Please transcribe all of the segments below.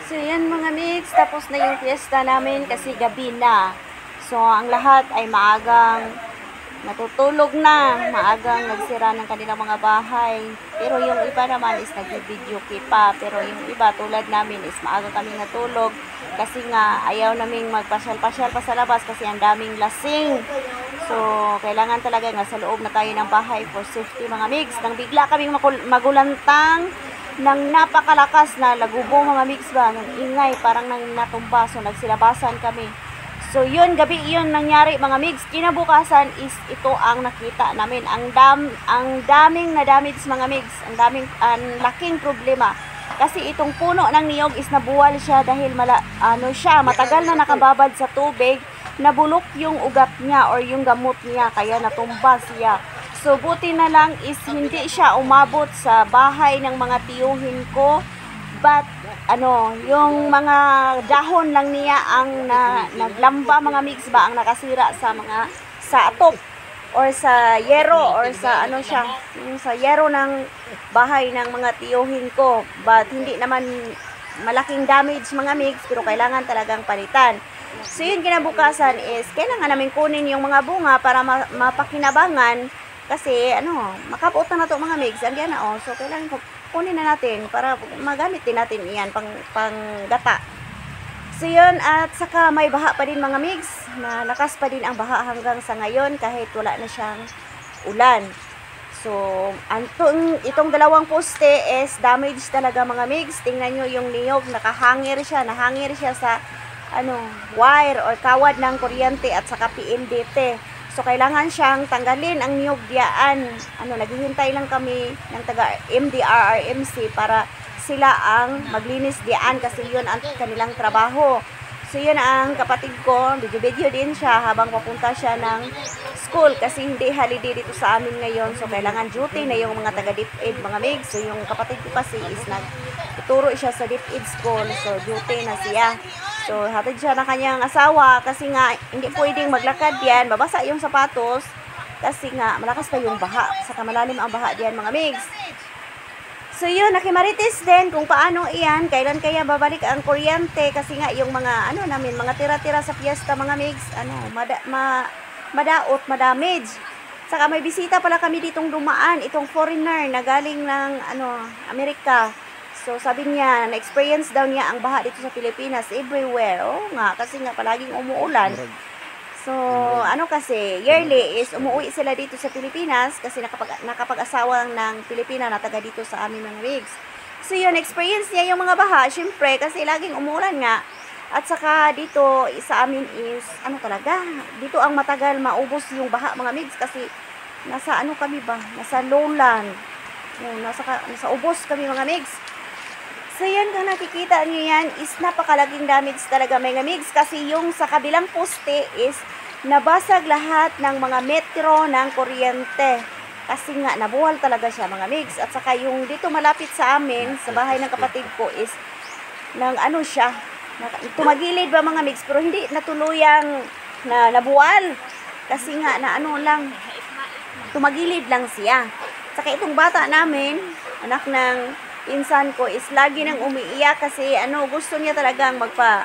So yan mga mix, tapos na yung fiesta namin kasi gabi na. So ang lahat ay maagang natutulog na, maagang nagsira ng kanilang mga bahay. Pero yung iba naman is nag-video pa. Pero yung iba tulad namin is maaga kami natulog kasi nga ayaw naming magpasyal-pasyal pa sa labas kasi ang daming lasing. So kailangan talaga nga sa loob na tayo ng bahay for safety mga mix. Nang bigla kaming magulantang ng napakalakas na lagubo mga mix ba, ng ingay, parang nang natumba, so nagsilabasan kami. So yun, gabi yun nangyari mga mix. Kinabukasan is ito ang nakita namin. Ang daming na damage mga mix. Ang laking problema. Kasi itong puno ng niyog is nabuwal siya dahil matagal na nakababad sa tubig, nabulok yung ugat niya or yung gamot niya, kaya natumba siya. So, buti na lang is hindi siya umabot sa bahay ng mga tiyuhin ko. But, yung mga dahon lang niya ang naglamba mga mix ba, ang nakasira sa atop or sa yero or sa sa yero ng bahay ng mga tiyuhin ko. But, hindi naman malaking damage mga mix, pero kailangan talagang palitan. So, yun kinabukasan is, kailangan namin kunin yung mga bunga para mapakinabangan. Kasi, makabuot na ito mga mix. Andiyan na, so, kailangan kunin na natin para magamit din natin iyan pang gata. So, yun. At saka may baha pa din mga mix. Malakas pa din ang baha hanggang sa ngayon kahit wala na siyang ulan. So, itong dalawang poste is damage talaga mga mix. Tingnan nyo yung niyog. Nahangir siya sa wire or kawad ng kuryente at saka PNDT. So, kailangan siyang tanggalin ang niyog diyaan. Naghihintay lang kami ng taga MDRRMC para sila ang maglinis diyaan kasi yun ang kanilang trabaho. So, yun ang kapatid ko. Video din siya habang papunta siya ng school kasi hindi holiday dito sa amin ngayon. So, kailangan duty na yung mga taga DepEd mga mig. So, yung kapatid ko kasi is nagtuturo siya sa DepEd school. So, duty na siya. So, hatid siya ng kanyang asawa kasi nga hindi pwedeng maglakad yan. Babasa yung sapatos kasi nga malakas pa yung baha. Saka malalim ang baha diyan mga migs. So, yun, nakimarites din kung paano iyan. Kailan kaya babalik ang kuryente kasi nga yung mga, mga tira-tira sa fiesta mga migs, madaot, madamage. Saka may bisita pala kami ditong dumaan, itong foreigner na galing ng, Amerika. So, sabi niya, na-experience daw niya ang baha dito sa Pilipinas, everywhere. Oo nga, kasi nga palaging umuulan. So, kasi, yearly is umuwi sila dito sa Pilipinas kasi nakapag-asawa ng Pilipina na taga dito sa amin mga rigs. So, yun, experience niya yung mga baha, syempre, kasi laging umuulan nga. At saka dito sa amin is, talaga, dito ang matagal maubos yung baha mga migs kasi nasa kami ba? Nasa lowland. Nasa ubos kami mga migs. So, yan kung nakikita nyo yan is napakalaking damage talaga mga migs kasi yung sa kabilang poste is nabasag lahat ng mga metro ng kuryente. Kasi nga, nabuwal talaga siya mga migs. At saka yung dito malapit sa amin, sa bahay ng kapatid ko is siya. Tumagilid ba mga migs pero hindi natuluyang nabuwal. Kasi nga, tumagilid lang siya. At saka itong bata namin, anak ng pinsan ko is lagi nang umiiyak kasi gusto niya talagang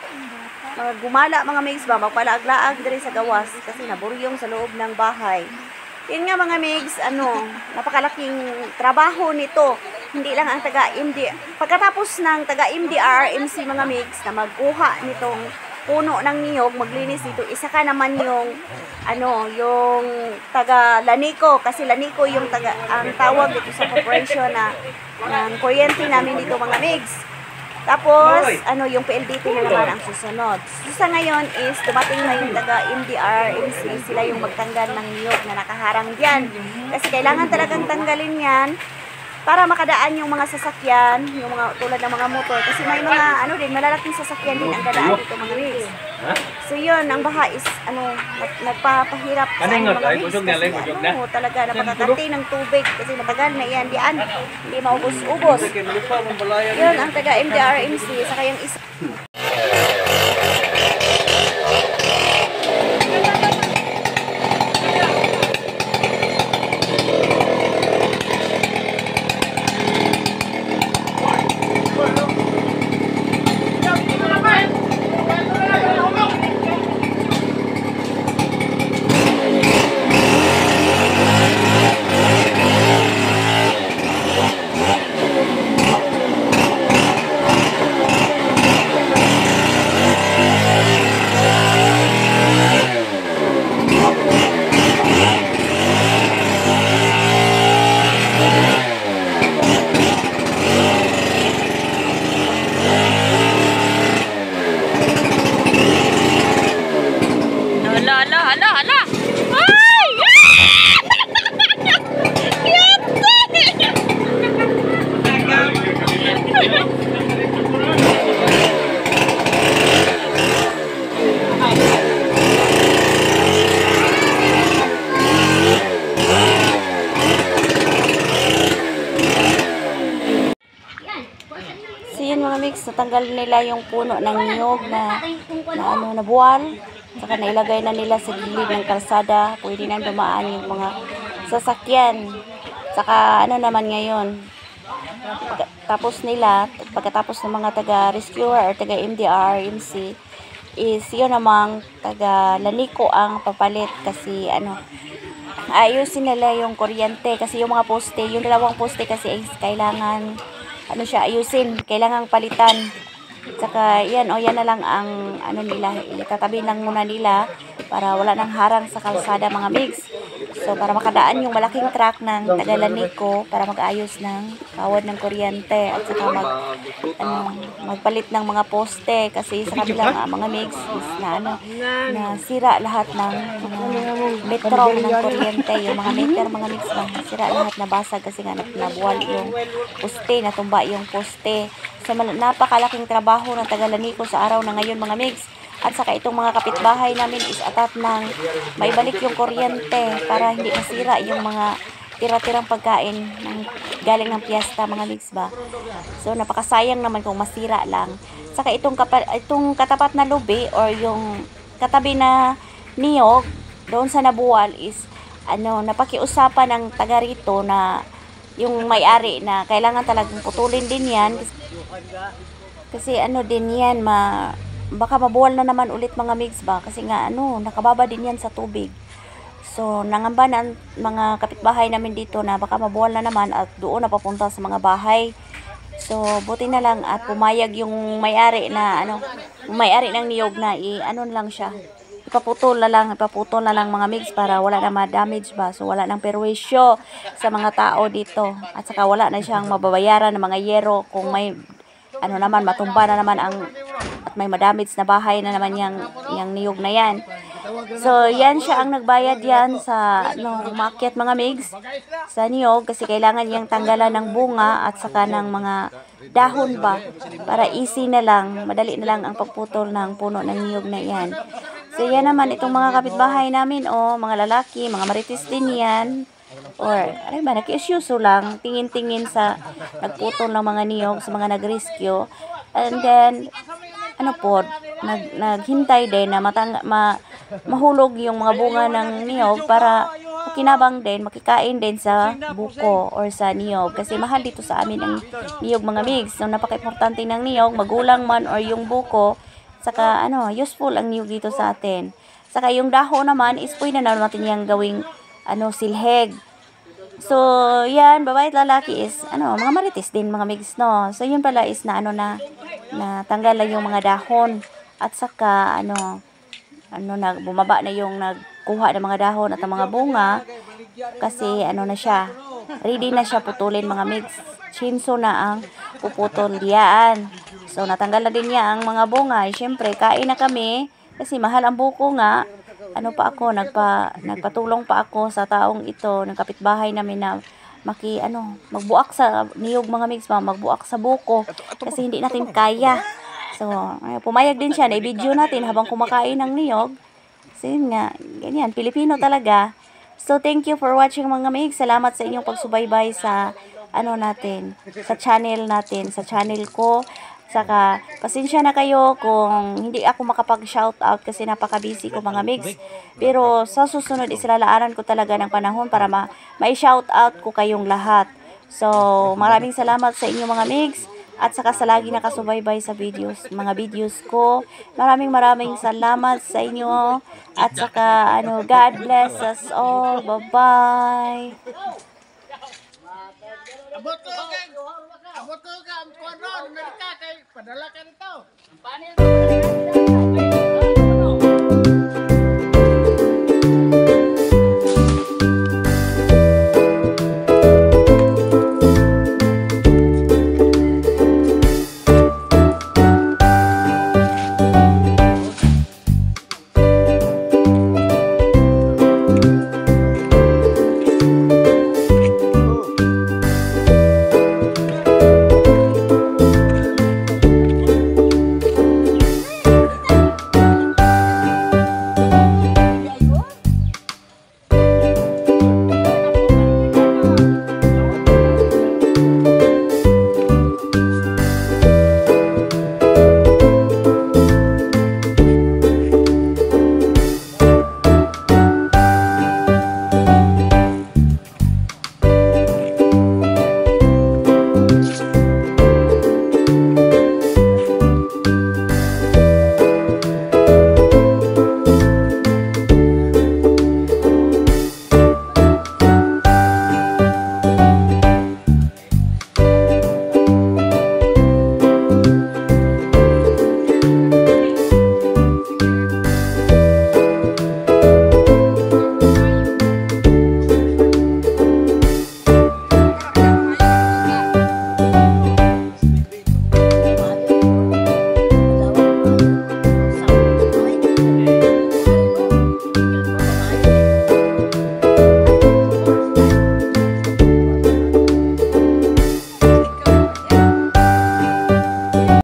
gumala mga migs ba, magpalaag-laag diri sa gawas kasi naburyong sa loob ng bahay. Yun nga mga migs, napakalaking trabaho nito. Hindi lang ang pagkatapos ng taga MDRRMC mga migs na magkuha nitong puno ng niyog, maglinis dito, isa ka naman yung yung taga Lanico kasi Lanico yung ang tawag dito sa corporation ng kuryente namin dito mga migs. Tapos yung PLDT na naman ang susunod. So, sa ngayon is dumating na yung taga MDRMC, sila yung magtanggal ng niyog na nakaharang diyan kasi kailangan talagang tanggalin yan para makadaan yung mga sasakyan, yung mga tulad ng mga motor kasi may mga malalaking sasakyan din ang dadaan dito mga migs. So yun, ang baha is nagpapahirap sa mga migs kasi talaga napakakati ng tubig kasi matagal na yan diyan, hindi maubos-ubos. Yun ang taga MDRMC sa kayang isa. tinanggal nila yung puno ng niyog na nabuwal. Saka nailagay na nila sa gilid ng kalsada. Pwede na dumaan yung mga sasakyan. Saka ano naman ngayon, pagkatapos ng mga taga-rescuer or taga-MDR, MC, is yun namang taga-laniko ang papalit kasi ayusin nila yung kuryente kasi yung mga poste, yung dalawang poste kasi is kailangan ayusin, kailangan palitan. Saka yan na lang ang nila, itatabi lang muna nila para wala nang harang sa kalsada mga migs. So para makadaan yung malaking truck ng taga-laniko para mag-ayos ng kawad ng kuryente at saka magpalit ng mga poste kasi sa kabilang mga migs is na sira lahat ng mga metro ng kuryente, yung mga meter mga migs sira lahat, nabasag kasi nga nabuwal yung poste, natumba yung poste. So napakalaking trabaho ng taga-laniko sa araw na ngayon mga migs. At saka itong mga kapitbahay namin is atat ng maibalik yung kuryente para hindi masira yung mga tira-tirang pagkain galing ng piyesta mga migs ba. So napakasayang naman kung masira lang. Saka itong katapat na lubi or yung katabi na niyog doon sa nabuwal is napakiusapan ng taga rito na yung may-ari na kailangan talagang putulin din yan kasi din yan baka mabuwal na naman ulit mga migs ba kasi nga nakababa din yan sa tubig. So nangamba na mga kapitbahay namin dito na baka mabuwal na naman at doon na papunta sa mga bahay. So buti na lang at pumayag yung may-ari na may-ari ng niyog na lang siya, ipaputol na lang mga migs para wala na ma-damage ba. So wala nang perwisyo sa mga tao dito at saka wala na siyang mababayaran ng mga yero kung may naman matumba na naman at may madamage na bahay na naman yung niyog na yan. So yan siya ang nagbayad yan sa umakyat mga migs sa niyog kasi kailangan niyang tanggalan ng bunga at saka ng mga dahon ba para easy na lang, madali na lang ang pagputol ng puno ng niyog na yan. So yan naman itong mga kapitbahay namin mga lalaki, mga marites din yan. Or nakiisyuso lang, tingin-tingin sa nagputol ng mga niyog sa mga nag-rescue. And then naghintay din na mahulog yung mga bunga ng niyog para makinabang din, makikain din sa buko or sa niyog kasi mahal dito sa amin ang niyog mga migs. So napaka-importante ng niyog, magulang man or yung buko, saka useful ang niyog dito sa atin. Saka yung dahon naman is pwede na natin yung gawing silheg. So yan, babae at lalaki is mga marites din mga migs So yun pala is na tanggal lang yung mga dahon at saka bumaba na yung nagkuha ng mga dahon at ang mga bunga kasi na siya, ready na siya putulin mga migs. Chinso na ang puputol diyan. So natanggal na din niya ang mga bunga. Syempre kain na kami kasi mahal ang buko nga. Nagpatulong pa ako sa taong ito ng kapitbahay namin na magbuak sa niyog mga migs magbuak sa buko kasi hindi natin kaya. So pumayag din siya na i-video natin habang kumakain ng niyog. Kasi nga ganyan, Pilipino talaga. So thank you for watching mga migs. Salamat sa inyong pagsubaybay sa natin, sa channel natin, sa channel ko. Saka pasensya na kayo kung hindi ako makapag-shoutout kasi napaka-busy ko mga migs. Pero sa susunod isilalaanan ko talaga ng panahon para ma-shoutout ko kayong lahat. So maraming salamat sa inyo mga migs at saka sa lagi nakasubaybay sa mga videos ko. Maraming salamat sa inyo at saka God bless us all. Bye-bye. Abot ko ka ang kuwan ron, Amerika kay padala ka nito.